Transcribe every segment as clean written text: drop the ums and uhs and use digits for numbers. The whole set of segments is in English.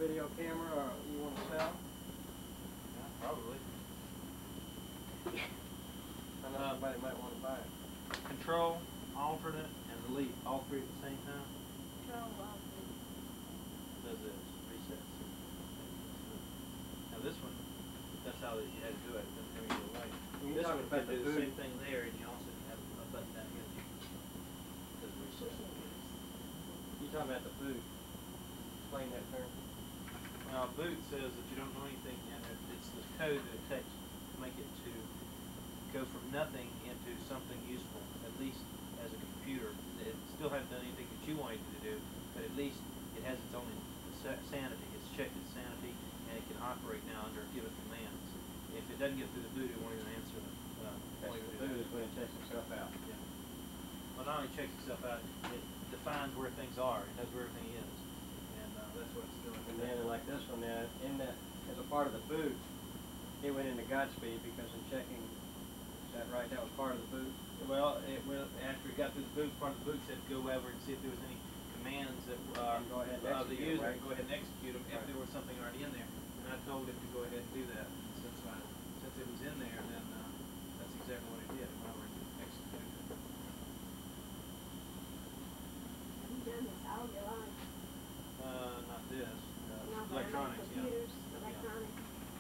video camera you want to sell? Yeah, probably. I know somebody might want to buy it. Control, alternate, and delete, all three at the same time. Does this, resets. Now this one, that's how you had to do it. It doesn't have any way. This one can do the same thing there, and you also have a button down here. Does reset. You talking about the boot? Explain that term. Now, boot says that you don't know anything, and it's the code that it takes to make it to go from nothing into something useful, at least as a computer. It still hasn't done anything that you wanted it to do, but at least it has its own sanity. It's checked its sanity, and it can operate now under given commands. If it doesn't get through the boot, it won't even answer the boot is when it checks itself out. Yeah. Well, not only checks itself out, it defines where things are. It knows where everything is, and that's what it's doing. And then, like this one, now, in that, as a part of the boot, it went into Godspeed because in checking, is that right? That was part of the boot? Well, after it got through the boot, part of the boot said go over and see if there was any commands that go ahead and the execute user right? go ahead and execute them if there was something already in there. And I told it to go ahead and do that. And since it was in there, then that's exactly what it did. It went over and executed it. Have you done this all your life? Not this. Not Electronics, computers, yeah. electronics.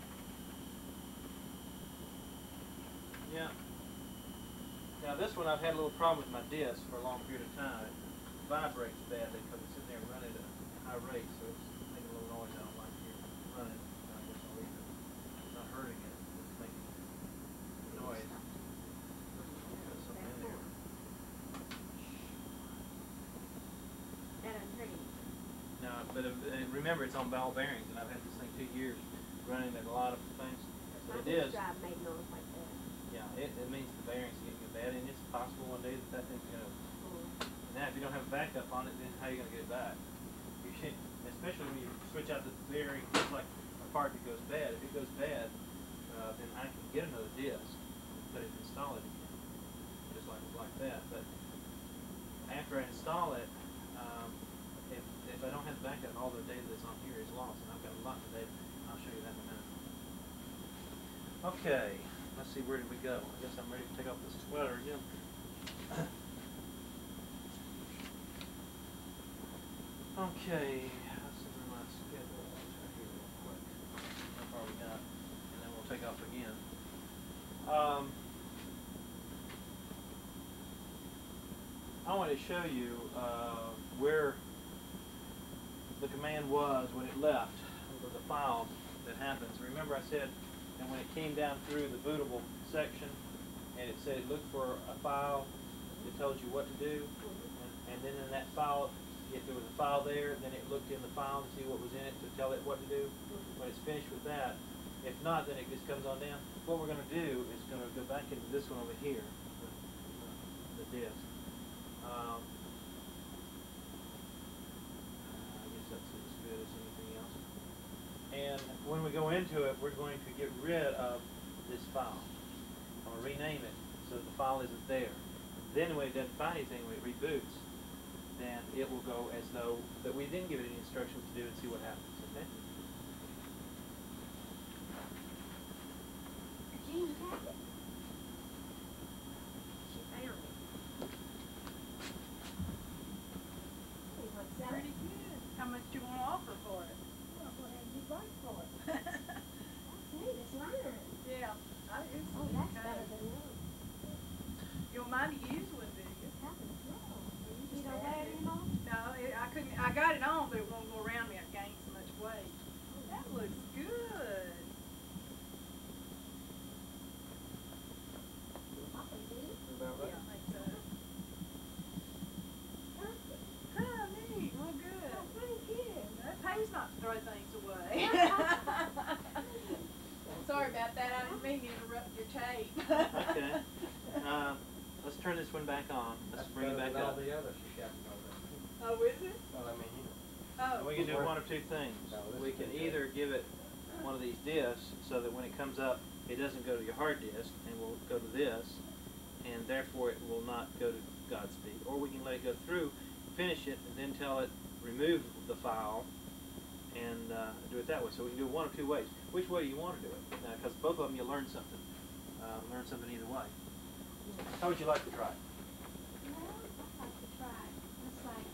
Yeah. Now this one I've had a little problem with my disc for a long period of time. It vibrates badly because it's in there running at a high rate, so it's making a little noise. I don't like hearing it running. I guess I'll leave it. It's not hurting it, it's making noise. Put something in there. That doesn't hurt you. No, but remember it's on ball bearings, and I've had this thing 2 years running at a lot of things. My It is. drive made noise like that. Yeah, it means the bearings are getting bad, and it's possible one day that thing's going to. Now, if you don't have a backup on it, then how are you going to get it back? You should, especially when you switch out the bearing, just like a part that goes bad. If it goes bad, then I can get another disc, but it's install it again, just like that. But after I install it, if I don't have the backup, all the data that's on here is lost, and I've got a lot of data. I'll show you that in a minute. Okay, let's see, where did we go? I guess I'm ready to take off this sweater again. Okay, let's see where my schedule is right here real quick. How far we got, and then we'll take off again. I want to show you where the command was when it left, the file that happens. Remember I said, and when it came down through the bootable section, and it said look for a file, it told you what to do, and then in that file, if there was a file there, then it looked in the file to see what was in it to tell it what to do. When it's finished with that, if not, then it just comes on down. What we're going to do is going to go back into this one over here, the disk. I guess that's as good as anything else. And when we go into it, we're going to get rid of this file. I'm going to rename it so that the file isn't there. Then when it doesn't find anything, when it reboots, then it will go as though that we didn't give it any instructions to do and see what happens. Okay? Jean got it. She found it. You want to sell Pretty it? good. How much do you want to offer for it? Well, what have you bought for it? That's neat, it's learned. Yeah, I use Oh, that's better than that. You'll mind to use one, do you? Happens, no. You don't wear it anymore? No, I couldn't. I got it on, but it won't go around me. I gained so much weight. That looks good. Papa did. About Yeah, right. I think so. Perfect. Oh, neat. Well, good. Oh, thank you. It pays not to throw things away. Sorry about that. I didn't mean to interrupt your tape. Okay. Let's turn this one back on. Let's bring it back all up. the others she got to know that. Oh, is it? Well, I mean, you know. Oh. We can do one of two things. No, this We is can pretty either give it one of these discs so that when it comes up, it doesn't go to your hard disk and will go to this, and therefore it will not go to Godspeed. Or we can let it go through, finish it, and then tell it remove the file, and do it that way. So we can do it one of two ways. Which way do you want to do it? Because both of them you learn something. Learn something either way. How would you like to try it? Well, I'd like to try it. Looks like,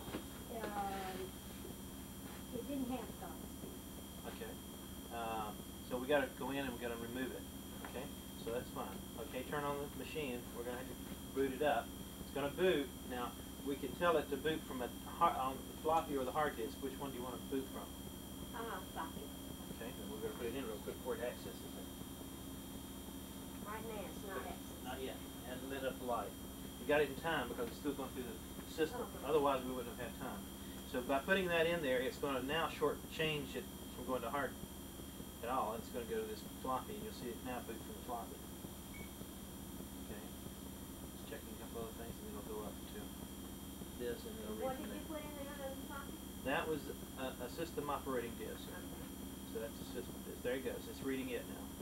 it didn't have thoughts. Okay. So we got to go in and we got to remove it. Okay. So that's fine. Okay. Turn on the machine. We're going to have to boot it up. It's going to boot. Now we can tell it to boot from on the floppy or the hard disk. Which one do you want to boot from? Floppy. Okay. Then we're going to put it in real quick before it accesses it. Right now, it's not access. Not yet. Hasn't lit up the light. You got it in time because it's still going through the system. Otherwise, we wouldn't have had time. So by putting that in there, it's going to now change it from going to hard at all. It's going to go to this floppy, and you'll see it now boot from the floppy. Okay. Just checking a couple other things, and then it'll go up to this, and it'll read What from did you there. put in there, those floppy? That was a system operating disk. So that's a system disk. There it goes. It's reading it now.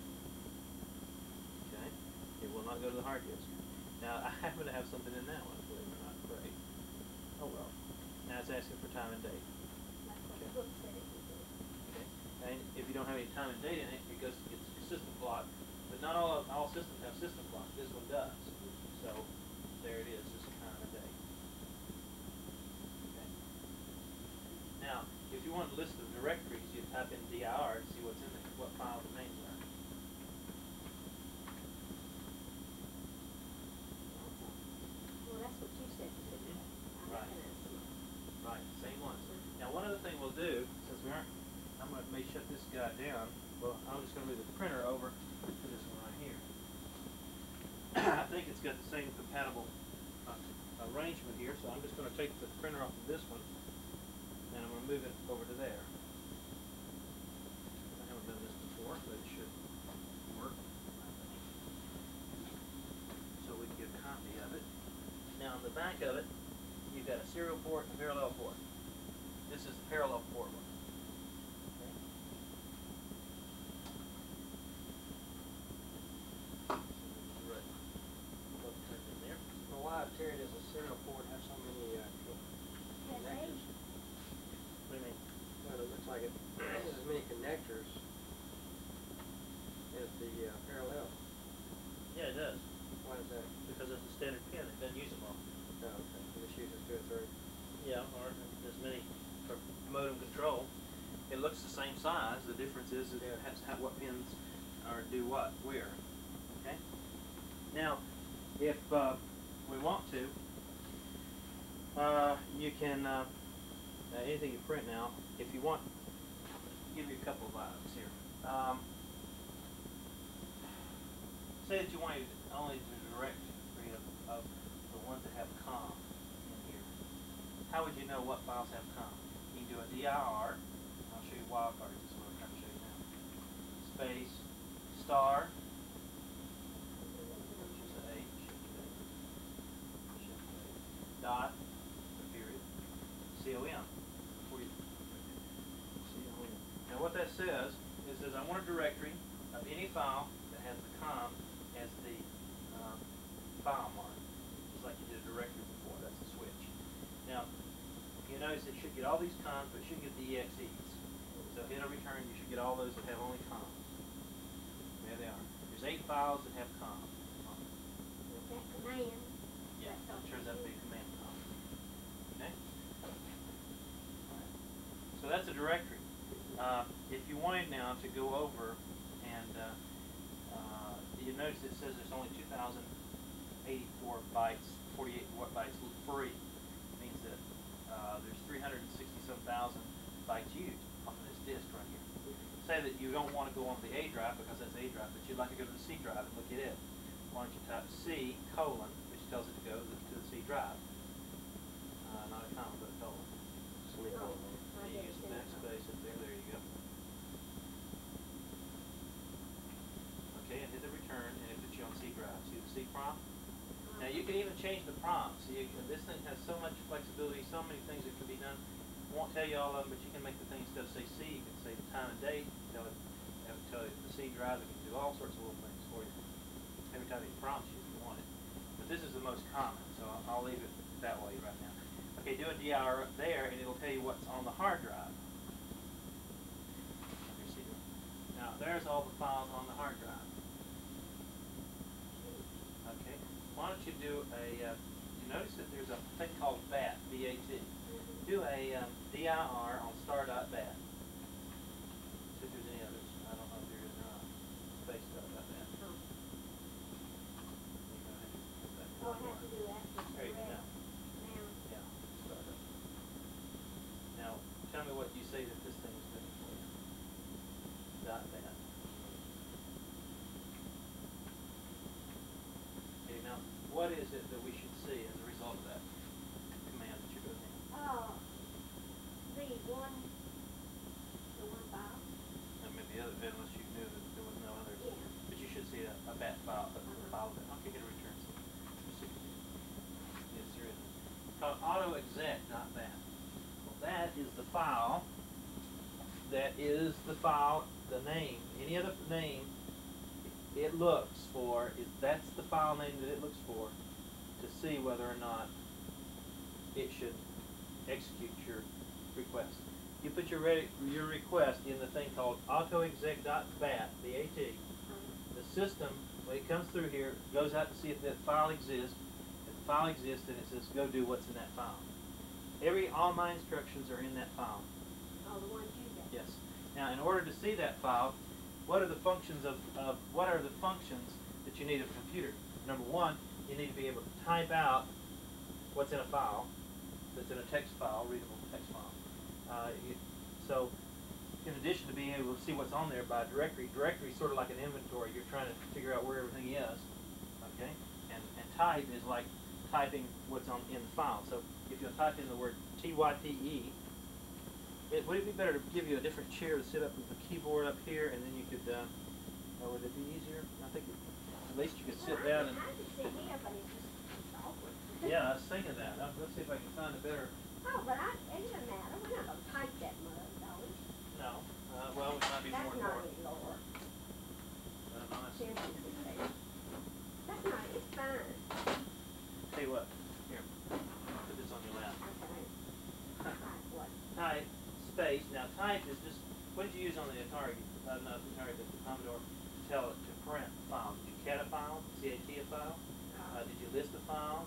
Okay. It will not go to the hard disk. Now, I happen to have something in that one, believe it or not. Great. Oh well. Now it's asking for time and date. That's what the book said it would do. Okay. And if you don't have any time and date in it, it goes to get your system clock. But not all systems have system clock. This one does. So there it is, just time and date. Okay. Now, if you want a list of directories, you type in dir to see what's in there, what file the names are. Well, that's what you said to do. Right. Right, same ones. Now, one other thing we'll do, since we aren't, may shut this guy down. Well, I'm just going to move the printer over to this one right here. I think it's got the same compatible arrangement here, so I'm just going to take the printer off of this one, and I'm going to move it over to there. I haven't done this before, but it should work, I think. So we can get a copy of it. Now, on the back of it, you've got a serial port and a parallel port. This is the parallel port one. Okay. Right. Plug it in there. Well, why, Terry, does a serial port have so many Has connectors? age. What do you mean? Well, it looks like it has as many connectors as the parallel. Yeah, it does. Why is that? Because it's a standard pin. It doesn't use them all. Oh, okay. It just uses 2 or 3. Yeah, or as many for modem control. It looks the same size. The difference is it has what pins are do what, where. Okay. Now, if we want to, you can anything you print now. If you want, I'll give you a couple of items here. Say that you want only the directory of the ones that have COM in here. How would you know what files have COM? You can do a dir. I'll show you wildcards. This is what I'm trying to show you now. Space star. Which is a shift A. Dot. A period. COM. Before you. COM. Now what that says is I want a directory of any file that has the COM as the file mark. Just like you did a directory before. That's a switch. Now, you notice it should get all these COMs, but it shouldn't get the EXEs. So hit a return, you should get all those that have only COMs. There they are. There's 8 files that have COMs. With that command. Yeah, that's all it turns you out to do. be a command COM. Okay? Alright. So that's a directory. If you wanted now to go over and you notice it says there's only 2,084 bytes, 48 bytes free. It means that there's 360-some thousand bytes used on this disk right here. Say that you don't want to go on the A drive because that's A drive, but you'd like to go to the C drive and look at it. Why don't you type C:, which tells it to go to the C drive. Not a comma, but a colon. Oh, I You get use it. the backspace up there. There you go. Okay, and hit the return, and it puts you on C drive. See the C prompt? Now you can even change the prompt. So this thing has so much flexibility, so many things that can be done. I won't tell you all of them, but you can make the thing instead of say C, you can say time and date. Tell it, have it tell you the C drive. It can do all sorts of little things for you. Every time it prompts you if you want it. But this is the most common, so I'll leave it that way right now. Okay, do a dir there, and it'll tell you what's on the hard drive. there's all the files on the hard drive. Okay. Why don't you do a, you notice that there's a thing called BAT, B-A-T. Do a dir on star.bat. See if there's any others. I don't know if there is or not. Space star.bat. Oh, I have to do that. There you go. Now. Yeah, start up. Now, tell me what you say that this thing is doing for you. .bat. Okay, now, what is it that we should see as a result of that command that you're doing here? The one file. And maybe the other, unless you knew that there was no others. Yeah. But you should see a bat file, a file that, okay, hit return. Yes, there is. It's called autoexec.bat. Well, that is the file. That is the file, the name. Any other name it looks for is that's the file name that it looks for to see whether or not it should execute your request. You put your request in the thing called autoexec.bat, B-A-T. The system, when it comes through here, goes out to see if that file exists. If the file exists, then it says go do what's in that file. All my instructions are in that file. Oh, the ones you got. Yes. Now, in order to see that file, what are the functions that you need of a computer? Number one, you need to be able to type out what's in a file that's in a text file, readable text file. So, in addition to being able to see what's on there by directory is sort of like an inventory. You're trying to figure out where everything is, okay? And type is like typing what's in the file. So, if you'll type in the word T-Y-T-E, would it be better to give you a different chair to sit up with the keyboard up here, and then you could, would it be easier? I think at least you could sit down and... I can sit here, but it's awkward. Yeah, I was thinking that. Let's see if I can find a better... Oh, but it doesn't matter. We're not going to type that much, are we? No. Well, it might be That's more not important. it, Lord. Honestly. Seriously, baby. That's not it. It's fine. Tell you what. Here. Put this on your lap. Okay. Type what? Type, space. Now, type is just... What did you use on the Atari? Not the Atari, but the Commodore to tell it to print a file. Did you cat a file? C-A-T a file? Did you list a file?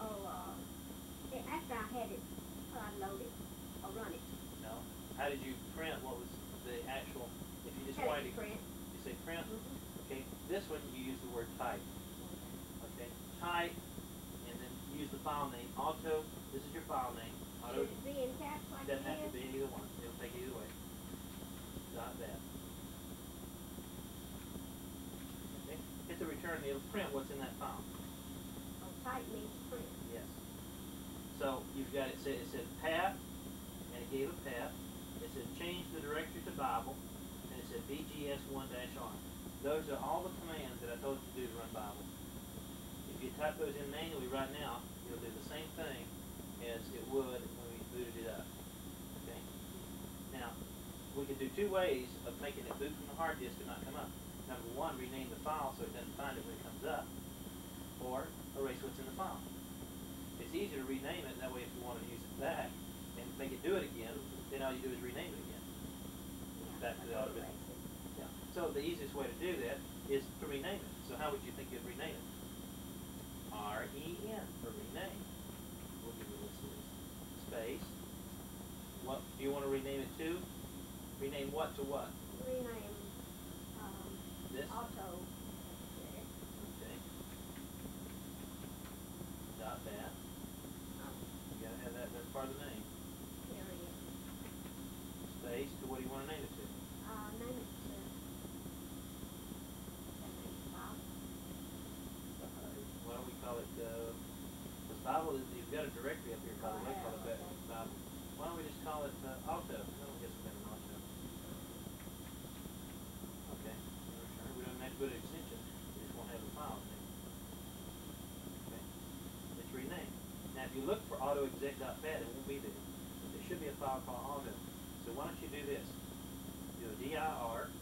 After I had it, I load it or run it. No. How did you print? What was the actual... If you just Had wanted it to... print. You say print? Mm-hmm. Okay. This one, you use the word type. Okay. Type, and then use the file name. Auto, this is your file name. Auto, Should it be in caps like doesn't it have to is? be either one. It'll take either way. Dot that. Okay. Hit the return, it'll print what's in that file. Oh, type means print. Yes. So you've got it said path, and it gave a path. It said change the directory to Bible, and it said BGS1-R. Those are all the commands that I told you to do to run Bible. If you type those in manually right now, it'll do the same thing as it would when we booted it up. Okay? Now, we can do two ways of making it boot from the hard disk and not come up. Number one, rename the file so it doesn't find it when it comes up, or erase what's in the file. It's easier to rename it, that way if you want to use it back and make it do it again, then all you do is rename it again. Back to the automatic. Yeah. So the easiest way to do that is to rename it. So how would you think you'd rename it? R-E-N for rename. We'll give you a list of these. Space. What do you want to rename it to? Rename what to what? Rename, This? auto. Okay. Dot that. You gotta have that, that's part of the name. Period. Space to what do you want to name it to? Name it to. Bob. Why don't we call it, because Bible is, you've got a directory up here, by the way, called it Bible. Why don't we just call it Auto? That'll get some better Auto. Okay. We don't have to put an extension. We just won't have the file name. Okay. It's renamed. Now, if you look for autoexec.bat, it won't be there. There should be a file called Auto. So why don't you do this? Do a dir